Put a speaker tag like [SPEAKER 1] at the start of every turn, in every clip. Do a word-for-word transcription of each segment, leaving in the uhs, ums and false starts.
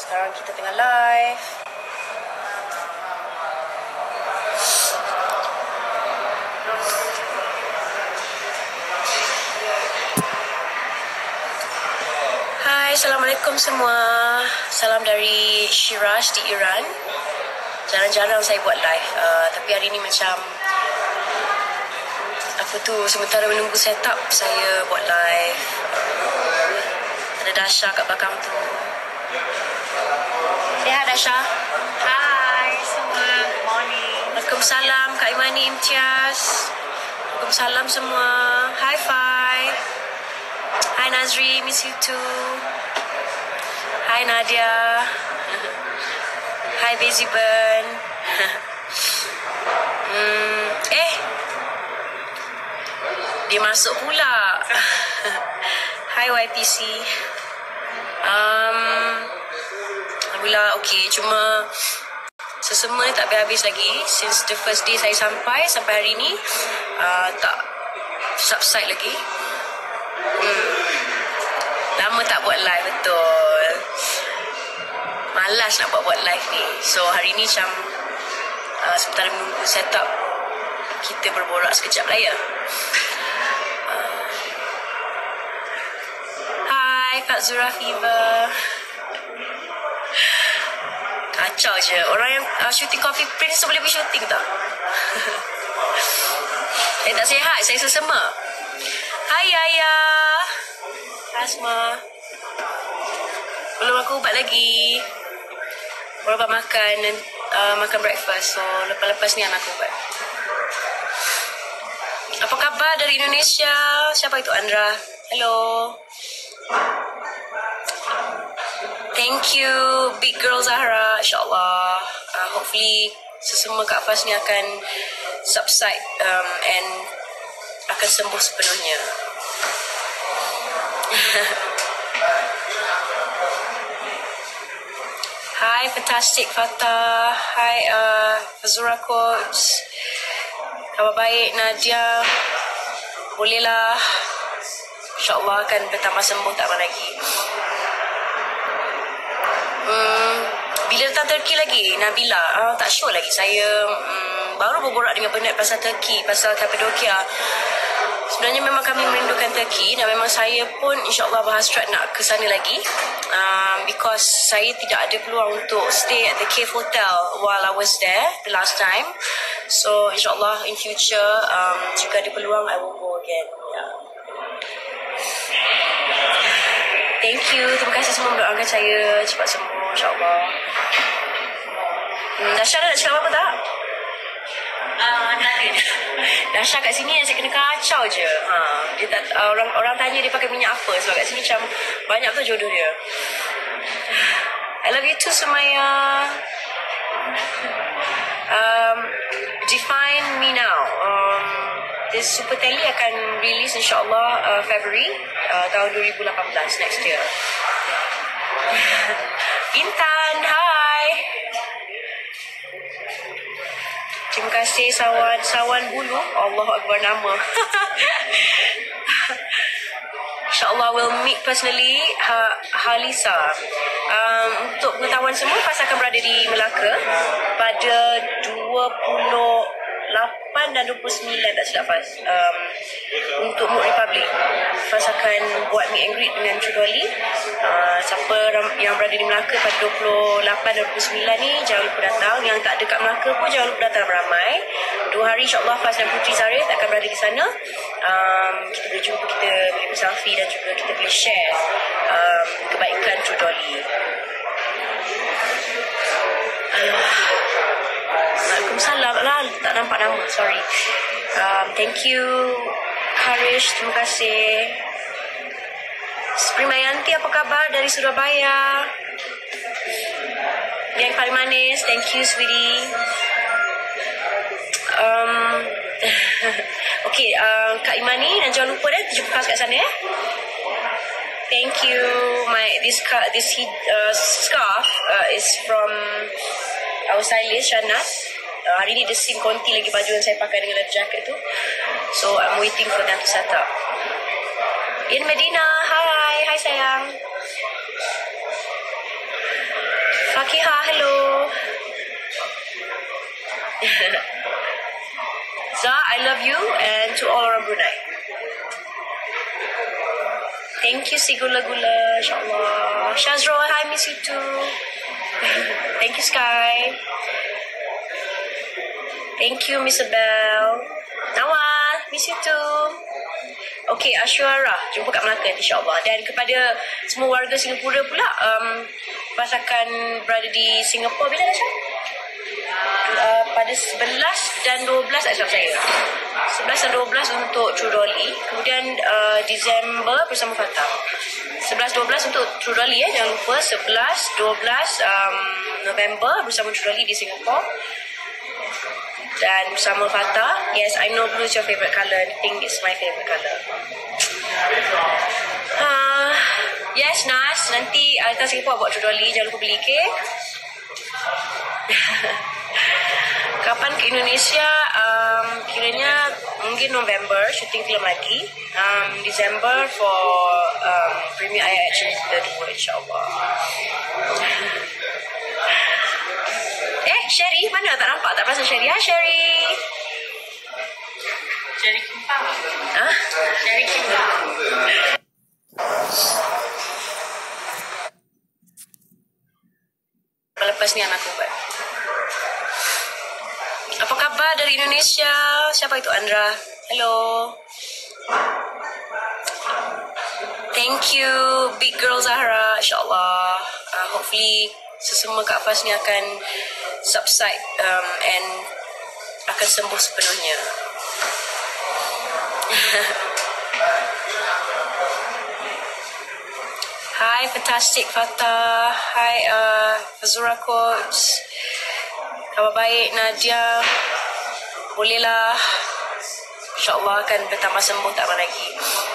[SPEAKER 1] Sekarang kita tengah live. Hai, Assalamualaikum semua. Salam dari Shiraz di Iran. Jarang-jarang saya buat live, uh, tapi hari ni macam apa tu, sementara menunggu setup saya buat live. Ada Dasha kat belakang tu. Sihat Dasha?
[SPEAKER 2] Hai semua, good morning.
[SPEAKER 1] Waalaikumsalam Kak Imani Imtiaz. Waalaikumsalam semua. High five. Hi Nazri, miss you too. Hi Nadia. Hi Beziban. hmm, eh, dia masuk pula. Hi Y P C. Um, Alhamdulillah, okay. Cuma sesama ni tak habis-habis lagi. Since the first day saya sampai, sampai hari ni uh, tak subside lagi. Hmm. Lama tak buat live, betul. Malas nak buat-buat live ni. So hari ni macam uh, sementara menunggu setup, kita berborak sekejap lah ya. uh. Hai Kak Zura Fever. Kacau je. Orang yang uh, shooting Coffee Prince boleh pergi shooting tak? Saya tak sihat, saya sesama. Hai Yaya. Asma. Belum aku ubat lagi. Baru ubat makan uh, makan breakfast. So lepas-lepas ni anak aku ubat. Apa khabar dari Indonesia? Siapa itu? Andra. Hello. Thank you Big Girl Zahra. InsyaAllah uh, hopefully sesama Kak Faz ni akan subside um, and akan sembuh sepenuhnya. Hai Fantastic Fatah. Hai uh, Fazura Coach. Khabar baik Nadia. Bolehlah, InsyaAllah akan bertambah sembuh tak lama lagi. Hmm, bila datang Turki lagi Nabila? Uh, tak sure lagi. Saya um, baru berborak dengan Bernard pasal Turki, pasal Cappadocia. Sebenarnya memang kami merindukan Turki dan memang saya pun insyaAllah berhasrat nak ke sana lagi, um, because saya tidak ada peluang untuk stay at the Cave Hotel while I was there the last time. So insyaAllah in future um, jika ada peluang I will go again. Yeah. Thank you. Terima kasih semua mendoakan saya cepat sembuh insyaAllah. Hmm, Dasha nak cakap apa tak?
[SPEAKER 2] Uh, tak ada.
[SPEAKER 1] Dasha kat sini saya kena kacau je. Ha, dia tak, uh, orang orang tanya dia pakai minyak apa, sebab kat sini macam banyak tu jodoh dia. I love you too Sumaya. Um, Define Me Now. Um, this Super Tele akan release insyaAllah uh, February uh, tahun dua ribu lapan belas, next year. Intan, hi. Terima kasih Sawan. Sawan Bulu. Allahu Akbar nama. InsyaAllah will meet personally ha, Halisa. Um, untuk pengetahuan semua, Faz akan berada di Melaka pada dua puluh lapan dan dua puluh sembilan tak silap Faz, um, untuk Mood Republic. Faz akan buat meet and greet dengan Cudoli. uh, Siapa yang berada di Melaka pada dua puluh lapan dan dua puluh sembilan ni, jangan lupa datang. Yang tak dekat Melaka pun jangan lupa datang ramai. Dua hari insyaAllah Faz dan Putri Zarif akan berada di sana. um, Kita boleh jumpa, kita boleh berselfie dan juga kita boleh share um, kebaikan Cudoli. Waalaikumsalam. Lah, tak nampak nama, sorry. um, Thank you Harish, terima kasih. Primayanti, apa khabar dari Surabaya? Yang paling manis, thank you sweetie. um, Okay, uh, Kak Imani, dan jangan lupa deh jumpa Faz kat sana ya. Thank you. My this car, this uh, scarf uh, is from our stylist Shanas. Uh, hari ni dia sing konti lagi baju yang saya pakai dengan leather jacket tu. So I'm waiting for them to set up. In Medina, hi, hi sayang. Fakiha, hello. Za, I love you, and to all orang Brunei. Thank you, Sigula Gula, insyaAllah. Shazrol, hi, miss you too. Thank you, Sky. Thank you, Miss Abel. Nawal, miss you too. Okay, Ashwara, jumpa kat Melaka insyaAllah. Dan kepada semua warga Singapura pula, um, pas akan berada di Singapura, bila Dasha? Uh, pada sebelas dan dua belas tak silap saya. sebelas dan dua belas untuk True Dolly. Kemudian uh, Disember bersama Fatah. sebelas dua belas untuk True Dolly ya, jangan lupa. sebelas dua belas um, November bersama True Dolly di Singapura. Dan bersama Fatah. Yes, I know blue is your favourite colour. I think it's my favourite colour. Uh, yes, Nas. Nanti uh, datang Singapura buat True Dolly. Jangan lupa beli kek. Kapan ke Indonesia? Um, kiranya mungkin November syuting film lagi. Um, December for um, premiere ayat action kita dua insyaAllah. Eh, Sherry mana? Tak nampak, tak perasan Sherry. Ha, Sherry.
[SPEAKER 2] Sherry Kimpang.
[SPEAKER 1] Ha?
[SPEAKER 2] Sherry Kimpang.
[SPEAKER 1] Lepas ni anak aku buat. Apa khabar dari Indonesia? Siapa itu? Andra. Hello. Thank you, big girl Zahra. InsyaAllah. Uh, hopefully, sesama Kak Faz ni akan subside um, and akan sembuh sepenuhnya. Hi, fantastic Fatah. Hi, uh, Fazura Coach. Khabar baik Nadia. Bolehlah. InsyaAllah akan bertambah sembuh tak lama lagi.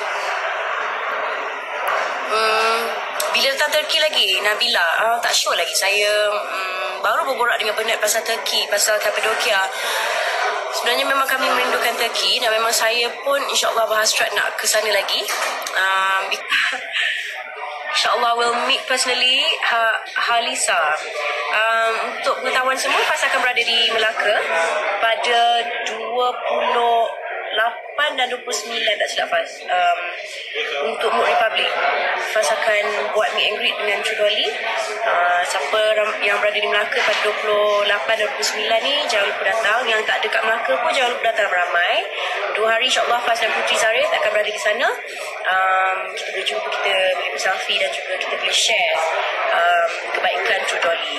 [SPEAKER 1] Hmm, bila datang Turki lagi? Nabila? Uh, tak sure lagi. Saya um, baru berborak dengan Bernard pasal Turki, pasal Cappadocia. Sebenarnya memang kami merindukan Turki dan memang saya pun insyaAllah berhasrat nak ke sana lagi. Um, InsyaAllah will meet personally ha, Halisa. Um, untuk pengetahuan semua, Faz akan berada di Melaka pada dua puluh lapan dan dua puluh sembilan tak silap Faz. Um, untuk Mood Republic. Faz akan buat meet and greet dengan True Dolly. Uh, siapa yang berada di Melaka pada dua puluh lapan dan dua puluh sembilan ni, jangan lupa datang. Yang tak dekat Melaka pun jangan lupa datang ramai. Dua hari insyaAllah Faz dan Putri Zarif akan berada di sana. Um, kita boleh jumpa, kita boleh berselfie dan juga kita boleh share um, kebaikan True Dolly.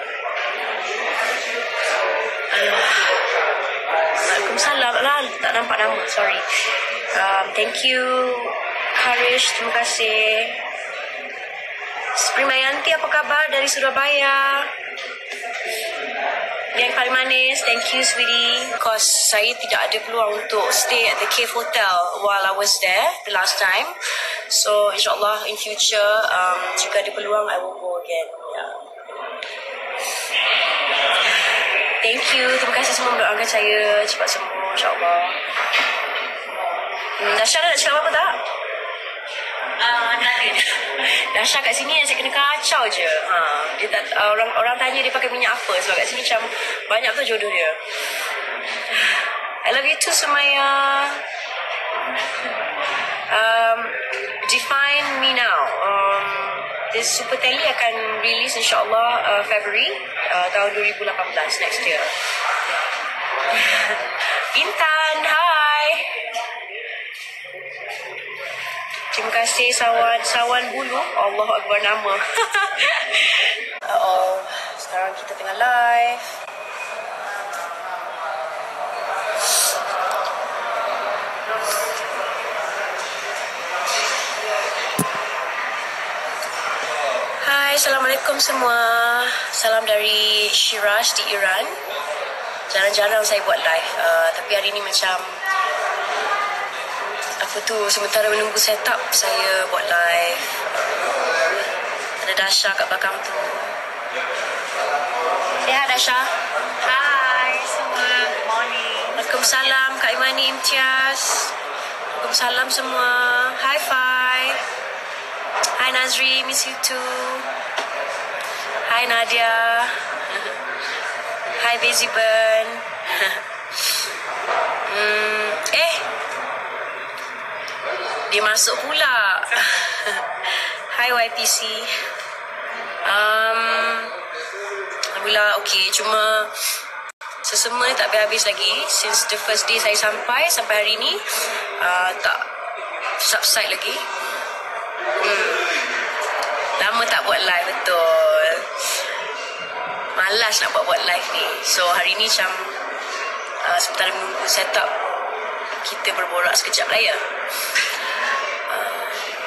[SPEAKER 1] Uh, Waalaikumsalam lah, tak nampak nama, sorry. Um, thank you Harish, terima kasih. Primayanti, apa khabar dari Surabaya? Yang paling manis, thank you sweetie. Because saya tidak ada peluang untuk stay at the Cave Hotel while I was there the last time. So insyaAllah in future um, jika ada peluang I will go again. Yeah. Thank you, terima kasih semua mendoakan saya cepat sembuh insyaAllah. Hmm, Dasha nak cakap apa tak?
[SPEAKER 2] Uh, tak ada.
[SPEAKER 1] Dasha kat sini saya kena kacau je. Ha, dia tak, uh, orang orang tanya dia pakai minyak apa, sebab kat sini macam banyak tu jodoh dia. I love you too Sumaya. Um, Define Me Now. Um, this Super Tele akan release insyaAllah uh, February uh, tahun dua ribu lapan belas, next year. Intan, hi. Terima kasih Sawan. Sawan Bulu. Allahu Akbar nama. Oh, sekarang kita tengah live. Hai, Assalamualaikum semua. Salam dari Shiraz di Iran. Jarang-jarang saya buat live. Uh, tapi hari ni macam apa tu, sementara menunggu setup saya buat live. Ada Dasha kat belakang tu. Say hi Dasha.
[SPEAKER 2] Hai semua, good morning.
[SPEAKER 1] Waalaikumsalam Kak Imani Imtiaz. Waalaikumsalam semua. High five. Hi Nazri, miss you too. Hi Hai Nadia. Hai Beziben. hmm, eh, dia masuk pula. Hai Y P C. Um, Alhamdulillah, okay. Cuma sesama ni tak habis-habis lagi. Since the first day saya sampai, sampai hari ni, uh, tak subside lagi. Hmm. Lama tak buat live, betul. Malas nak buat-buat live ni. So, hari ni macam uh, sebentar menunggu set up, kita berborak sekejap lah ya. Uh,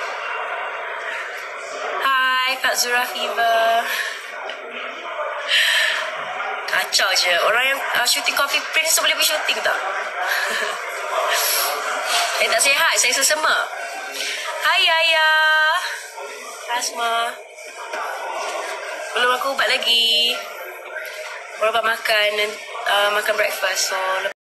[SPEAKER 1] Hai, Kak Zura Fever. Kacau je. Orang yang uh, shooting Coffee Prince boleh pergi shooting tak? Saya tak sihat. Saya sesama. Hai Ayah. Asma. Belum aku ubat lagi. Baru dapat makan uh, makan breakfast. So